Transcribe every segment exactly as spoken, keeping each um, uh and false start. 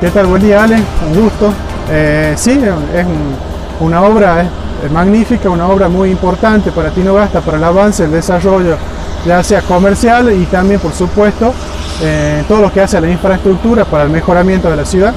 ¿Qué tal? Buen día, Ale, un gusto. Eh, sí, es un, una obra es magnífica, una obra muy importante para Tinogasta, para el avance, el desarrollo, ya sea comercial y también, por supuesto, eh, todo lo que hace a la infraestructura para el mejoramiento de la ciudad.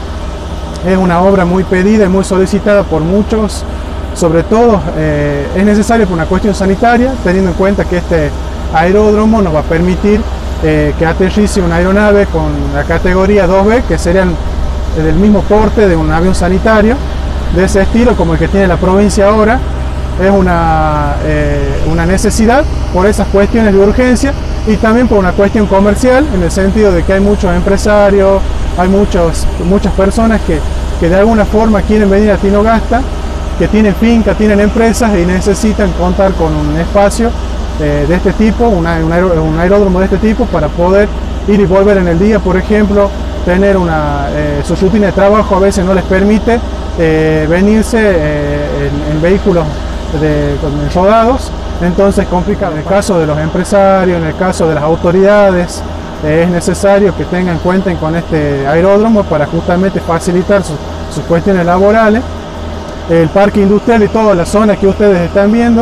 Es una obra muy pedida y muy solicitada por muchos, sobre todo eh, es necesario por una cuestión sanitaria, teniendo en cuenta que este aeródromo nos va a permitir eh, que aterrice una aeronave con la categoría dos B, que serían del mismo porte de un avión sanitario, de ese estilo como el que tiene la provincia ahora. Es una, eh, una necesidad por esas cuestiones de urgencia y también por una cuestión comercial, en el sentido de que hay muchos empresarios, hay muchos, muchas personas que, que de alguna forma quieren venir a Tinogasta, que tienen finca, tienen empresas y necesitan contar con un espacio eh, de este tipo, una, un, aer un aeródromo de este tipo, para poder ir y volver en el día, por ejemplo, tener una, eh, su rutina de trabajo a veces no les permite eh, venirse eh, en, en vehículos de, con, rodados, entonces complica. En el caso de los empresarios, en el caso de las autoridades, eh, es necesario que tengan, cuenten con este aeródromo para justamente facilitar su, sus cuestiones laborales. El parque industrial y toda la zona que ustedes están viendo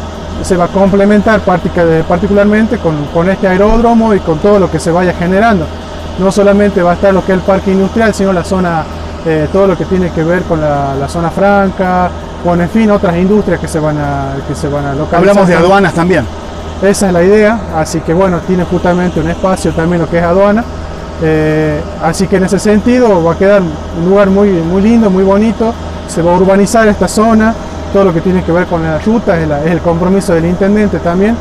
se va a complementar particularmente con, con este aeródromo y con todo lo que se vaya generando. No solamente va a estar lo que es el parque industrial, sino la zona, eh, todo lo que tiene que ver con la, la zona franca, con en fin otras industrias que se van a, que se van a localizar. Hablamos de aduanas también. Esa es la idea, así que bueno, tiene justamente un espacio también lo que es aduana. Eh, así que en ese sentido va a quedar un lugar muy, muy lindo, muy bonito. Se va a urbanizar esta zona, todo lo que tiene que ver con la ruta es, la, es el compromiso del intendente también,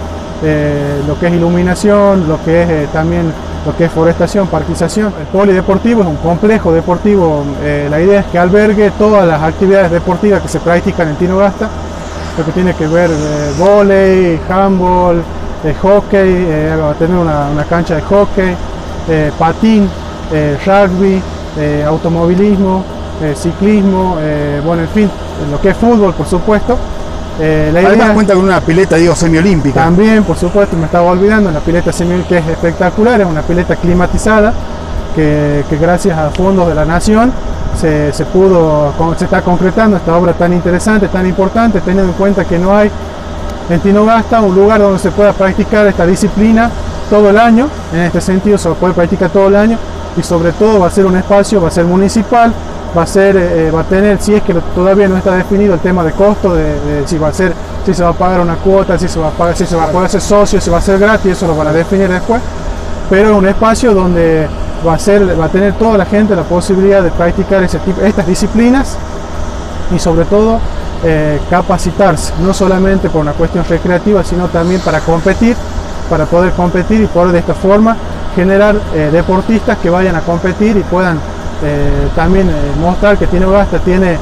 eh, lo que es iluminación, lo que es eh, también lo que es forestación, parquización. El polideportivo es un complejo deportivo, eh, la idea es que albergue todas las actividades deportivas que se practican en Tinogasta, lo que tiene que ver eh, vóley, handball, eh, hockey, eh, va a tener una, una cancha de hockey, eh, patín, eh, rugby, eh, automovilismo, eh, ciclismo, eh, bueno, en fin, lo que es fútbol, por supuesto. Eh, la Además idea, cuenta con una pileta, digo, semiolímpica. También, por supuesto, me estaba olvidando, la pileta semiolímpica, que es espectacular, es una pileta climatizada, que, que gracias a fondos de la Nación se, se pudo, se está concretando esta obra tan interesante, tan importante, teniendo en cuenta que no hay en Tinogasta un lugar donde se pueda practicar esta disciplina todo el año. En este sentido se puede practicar todo el año y sobre todo va a ser un espacio, va a ser municipal, va a ser, eh, va a tener, si es que todavía no está definido el tema de costo, de, de si va a ser, si se va a pagar una cuota, si se va a pagar, si se va a poder ser socio, si va a ser gratis, eso lo van a definir después, pero es un espacio donde va a ser, va a tener toda la gente la posibilidad de practicar ese tipo, estas disciplinas y sobre todo eh, capacitarse, no solamente por una cuestión recreativa, sino también para competir, para poder competir y poder de esta forma generar eh, deportistas que vayan a competir y puedan Eh, también eh, mostrar que Tinogasta tiene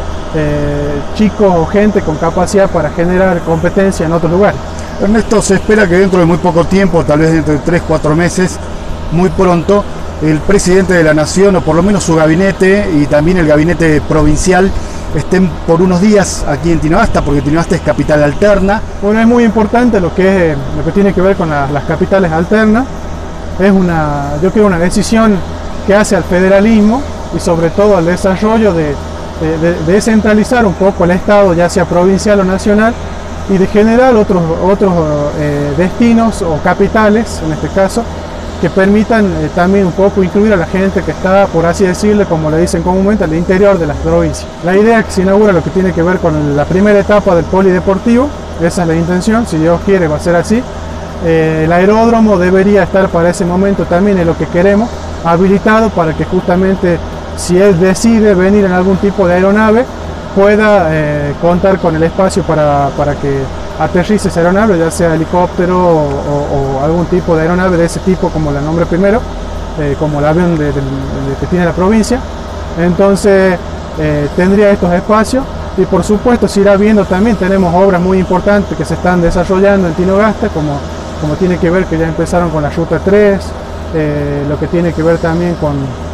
eh, chicos o gente con capacidad para generar competencia en otros lugares. Ernesto, se espera que dentro de muy poco tiempo, tal vez dentro de tres, cuatro meses, muy pronto, el presidente de la Nación, o por lo menos su gabinete y también el gabinete provincial, estén por unos días aquí en Tinogasta, porque Tinogasta es capital alterna. Bueno, es muy importante lo que, es, lo que tiene que ver con la, las capitales alternas. Es una, yo creo, una decisión que hace al federalismo y sobre todo al desarrollo de, de, de descentralizar un poco el Estado, ya sea provincial o nacional, y de generar otros, otros eh, destinos o capitales, en este caso, que permitan eh, también un poco incluir a la gente que está, por así decirlo, como le dicen comúnmente, al interior de las provincias. La idea es que se inaugura lo que tiene que ver con la primera etapa del polideportivo, esa es la intención, si Dios quiere va a ser así. Eh, el aeródromo debería estar para ese momento también, en lo que queremos, habilitado para que justamente, si él decide venir en algún tipo de aeronave, pueda eh, contar con el espacio para, para que aterrice esa aeronave, ya sea helicóptero o, o, o algún tipo de aeronave de ese tipo, como la nombre primero, eh, como el avión de, de, de, que tiene la provincia. Entonces eh, tendría estos espacios y por supuesto se irá viendo también, tenemos obras muy importantes que se están desarrollando en Tinogasta, como, como tiene que ver que ya empezaron con la Ruta tres, eh, lo que tiene que ver también con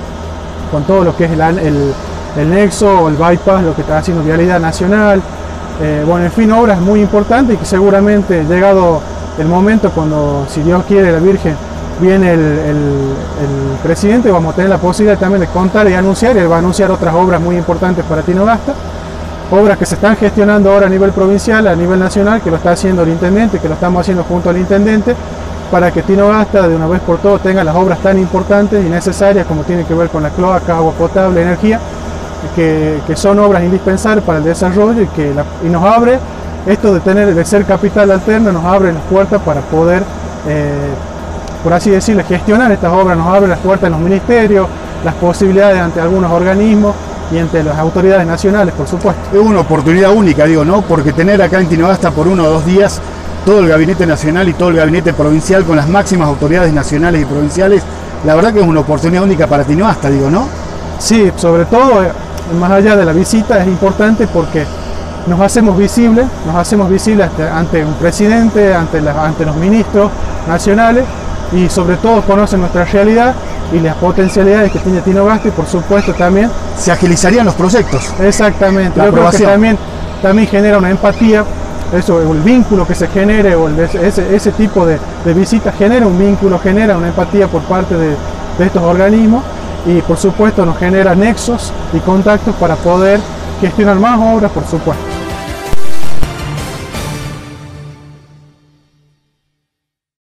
con todo lo que es el, el, el nexo o el bypass, lo que está haciendo Vialidad Nacional, eh, bueno, en fin, obras muy importantes y que seguramente llegado el momento, cuando, si Dios quiere, la Virgen viene el, el, el presidente, vamos a tener la posibilidad también de contar y anunciar, y él va a anunciar otras obras muy importantes para Tinogasta, obras que se están gestionando ahora a nivel provincial, a nivel nacional, que lo está haciendo el intendente, que lo estamos haciendo junto al intendente, para que Tinogasta de una vez por todas tenga las obras tan importantes y necesarias como tiene que ver con la cloaca, agua potable, energía, que, que son obras indispensables para el desarrollo y que la, y nos abre, esto de tener de ser capital alterna, nos abre las puertas para poder, eh, por así decirlo, gestionar estas obras, nos abre las puertas en los ministerios, las posibilidades ante algunos organismos y entre las autoridades nacionales, por supuesto. Es una oportunidad única, digo, ¿no? Porque tener acá en Tinogasta por uno o dos días todo el gabinete nacional y todo el gabinete provincial con las máximas autoridades nacionales y provinciales, la verdad que es una oportunidad única para Tinogasta, digo, ¿no? Sí, sobre todo, más allá de la visita, es importante porque nos hacemos visibles, nos hacemos visibles ante un presidente, ante, la, ante los ministros nacionales, y sobre todo conocen nuestra realidad y las potencialidades que tiene Tinogasta, y por supuesto también se agilizarían los proyectos. Exactamente, yo creo que también, también genera una empatía, eso, el vínculo que se genere, o el, ese, ese tipo de, de visitas genera un vínculo, genera una empatía por parte de, de estos organismos, y por supuesto nos genera nexos y contactos para poder gestionar más obras, por supuesto.